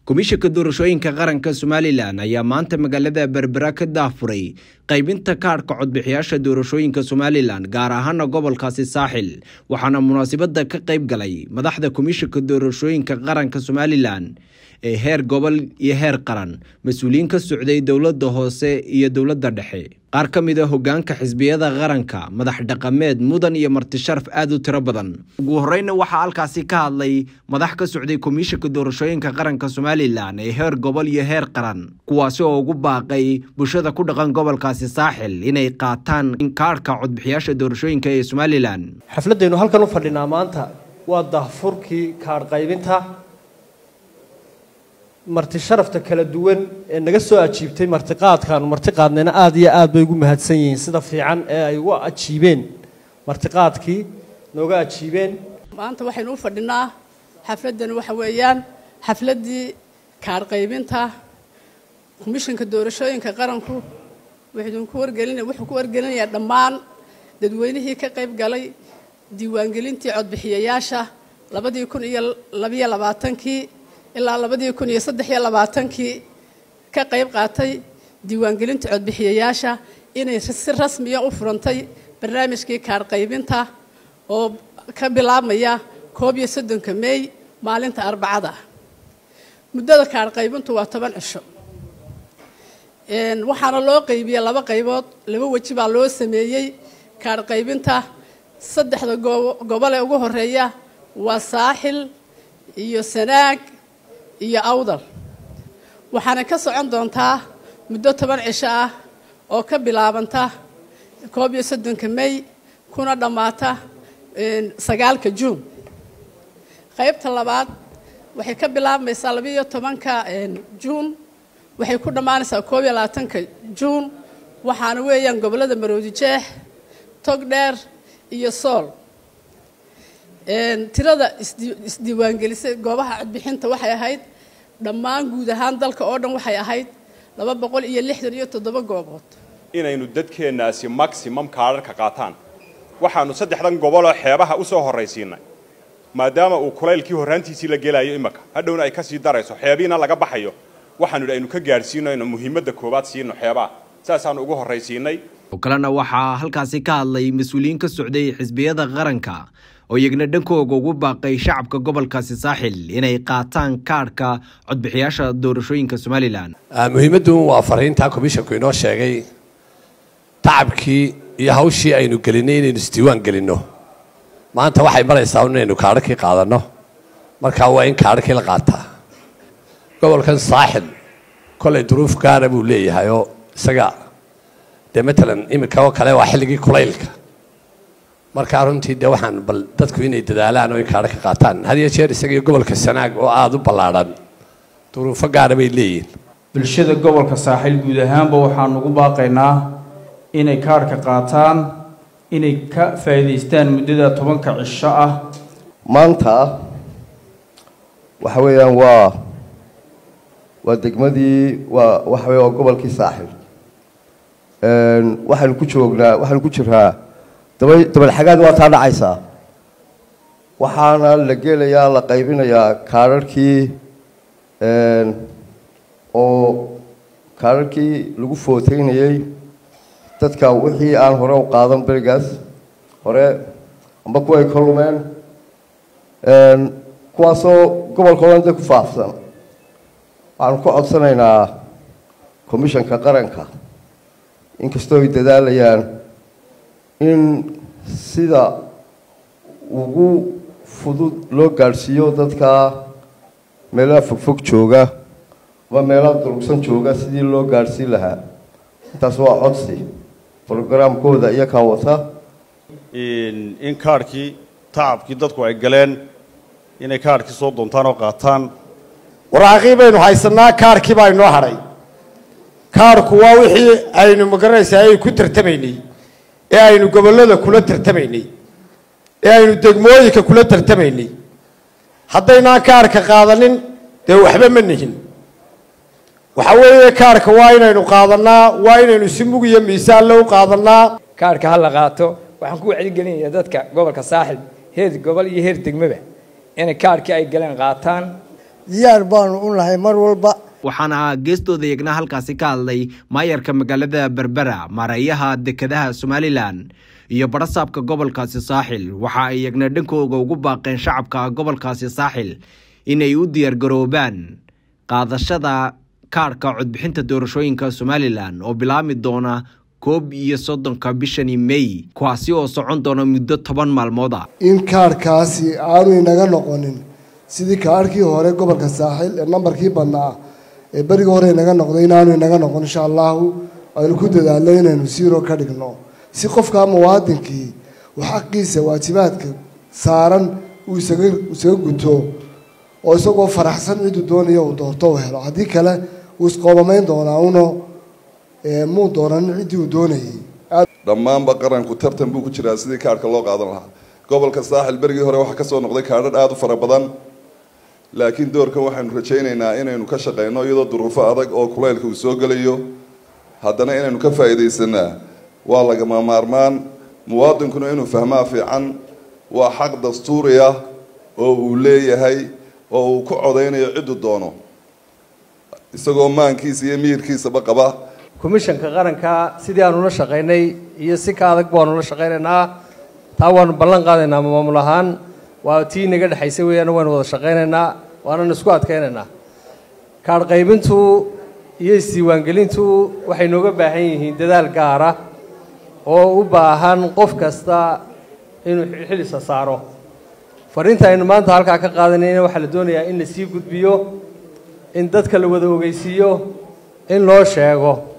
Komishanka doorashooyinka qaranka Somaliland ayaa maanta magaalada Berbera ka daafuray qaybinta kaarka codbixiyaasha doorashooyinka Somaliland gaar ahaan gobolkaasi Saaxil waxaana munaasabada ka qayb galay madaxda Komishanka doorashooyinka qaranka Somaliland ee heer gobol iyo heer qaran mas'uuliyiin ka socday dawladda hoose iyo dawladda dhexe qaar ka mid ah hoggaanka xisbiyada qaranka madax dhaqameed mudan iyo marti sharaf aad u tiro badan ugu horreynna waxa halkaasi ka hadlay madax ka socday Komishanka doorashooyinka qaranka Somaliland ee heer gobol iyo heer qaran kuwaas oo ugu baaqay bulshada ku dhaqan gobolkaasi Saaxil inay qaataan kaarka codbixiyaasha doorashooyinka ee Somaliland xafladdeenu halkan u fadhinaa maanta waa daahfurkii kaar qaybinta marti sharafta kala duwan ee naga soo ajiibtay martiqaadneena aad iyo aad bay ugu mahadsan yihiin sida fiican ee ay ugu ajiibeen martiqaadkii nooga ajiibeen maanta waxaynu u fadhinaa xafladan waxa weeyaan xafladii kaar qaybinta Komishanka doorashooyinka qaranku wuxuu ku wargelinayaa dhammaan dadweynihii ka qayb galay diiwaangelintii codbixiyayaasha 2022 ilaa 2023 ka qayb qaatay diiwaangelinta codbixiyayaasha inay si rasmi ah u furantay barnaamijkii kaar qaybinta oo ka bilaabmaya 31 May maalinta Arbacada muddada kaar qaybintu waa 10 cisho waxaana loo qaybiyay laba qaybood laba waji baa loo sameeyay kaar qaybinta saddexda gobol ee ugu horeeya waa Saaxil iyo Sanaag iyo Awdal waxaana ka socon doontaa muddo 10 cisho ah oo ka bilaabanta 31 May kuna dhamaata 9 June qaybta labaad waxay ka bilaabmaysaa 12 June waxay ku dhamaanaysaa 22 June waxaana weeyaan gobolada Maroodi Jeex Togdheer iyo Sool tirada isdiiwaangelisay goobaha codbixinta waxay ahayd dhammaan guud ahaan dalka oo dhan waxay ahayd 267 goobood inaynu dadkeenaasi maximum kaararka qaataan waxaanu saddexdan gobol oo xeebaha u soo horeysiinay maadaama uu kuleylkii horaantiisii la gelayo imaka hadhowna ay ka sii darayso xeebiina laga baxayo waxaanu aynu ka gaarsiinayno muhiimadda koobaad siino xeebaha saasaan ugu horeysiinay kalena waxaa halkaasi ka hadlay mas'uuliyiin ka socday xisbiyada qaranka oo iyagna dhankooda ugu baaqay shacabka gobolkaasi Saaxil inay qaataan kaarka codbixiyaasha doorashooyinka Somaliland muhiimaddu waa fariinta komishanku inoo sheegay tacabkii iyo hawshii aynu gelinay inaynu isdiiwaan gelino maanta waxay maraysaa inaynu kaarkii qaadano marka waa in kaarkii la qaataa gobolkan Saaxil kolay duruuf gaar ah buu leeyahay oo isaga مثلا imika oo kale waa xilligii kuleylka marka runtii waxaan bal dadku inay dadaalaan oo kaar ka qaataan hadiya jeer isaga gobolka Sanaag oo aad u ballaaran duruufo gaar ah bay leeyihiin bulshada gobolka Saaxil guud ahaanba waxaan ugu baaqaynaa inay kaarka qaataan inay ka faa'iideystaan muddada 10 cisho ah maanta waxa weeyaan waa degmadii waxa weey gobolkii Saaxil waxaan ku jiraa dabal xagaad waa taa dhacaysaa waxaana la gelayaa la qaybinayaa kaararkii oo kaararkii lagu footeynayay dadka wixii aan hore u qaadan berigaas hore amba kuwa ay ka lumeen kuwaasoo gobolka oo dhan ku faafsan waxaan ku codsanaynaa komishanka qaranka inkastoo ay dadaalayaan in sida ugu fudud loo gaarsiiyo dadka meelaha fogfog jooga ama meelaha durugsan jooga sidii loo gaarsiin lahaa intaas waa codsi programkooda iyo ka wata in kaarkii tacabkii dadku ay galeen inay kaarkii soo doontaan oo qaataan waraaqii baynu haysanaa kaarkii baa inoo hadhay kaarku waa wixii aynu magaranaysaa ay ku tartamaynay ee aynu gobolada kula tartamaynay ee aynu degmooyinka kula tartamaynay haddayna kaarka qaadanin dee waxba ma nihin waxa weeye kaarka waa inaynu qaadanaa waa inaynu si mug iyo miisaan loo qaadanaa kaarka hal la qaato waxaan ku wacdi gelinayaa dadka gobolka Saaxil heer gobol iyo heer degmaba in kaarkii ay galeen qaataan diyaar baanu u nahay mar walba. waxaana geestooda iyagna halkaasi ka hadlay maayarka magaalada Berbera, maareeyaha dekedaha Somaliland iyo barasaabka gobolkaasi Saaxil. waxa ay iyagna dhankooda ugu baaqeen shacabka gobolkaasi Saaxil inay u diyaar garoobaan qaadashada kaarka codbixinta doorashooyinka Somaliland oo bilaami doona 31 bishani May, kuwaasi oo socon doona muddo 10 maalmood ah. in kaarkaasi aanu inaga noqonin sidii kaarkii hore gobolka Saaxil ee nambarkii badnaa ee bariga hore inaga noqday inaanu inaga noqon insha Allah aynu ku dadaalno inaynu zero ka dhigno si qofka muwaadinkii xaqiisa waajibaadka saaran uu isaga guto oo isagoo faraxsan cid uu doonayo uu doorto helo hadii kale uu isqoobameyn doonaa muu dooran cidii uu doonayay. dhammaanba qaranku tartan buu ku jiraa sidii kaarka loo qaadan lahaa. gobolka Saaxil barigii hore waxa ka soo noqday kaadhadh aad u fara badan, laakiin doorkan waxaanu rajaynaynaa inaynu ka shaqeyno iyadoo duruufo adag oo kulaylka uu soo galayo, haddana inaynu ka faa'iidaysanaa waa lagama maarmaan. muwaadinkuna inuu fahmaa fiican, waa xaq dastuuri ah oo uu leeyahay oo uu ku codeynayo ciduu doono isagoo maankiisa iyo miirkiisaba qaba. komishanka qaranka sidii aanu la shaqeynay iyo si ka adag baanu la shaqeynaynaa. taa waanu ballan qaadaynaa maamul ahaan, waa tii naga dhaxaysay weeyaan, waanu wada shaqeynaynaa, waana isku adkeynaynaa. kaar qaybintu iyo isdiiwaangelintu waxay nooga baahan yihiin dadaal gaar ah oo u baahan qof kasta inuu xilisa saaro. fariinta aynu maanta halkaa ka qaadanayna waxaa la doonayaa in la sii gudbiyo, in dadka la wada ogeysiiyo, in loo sheego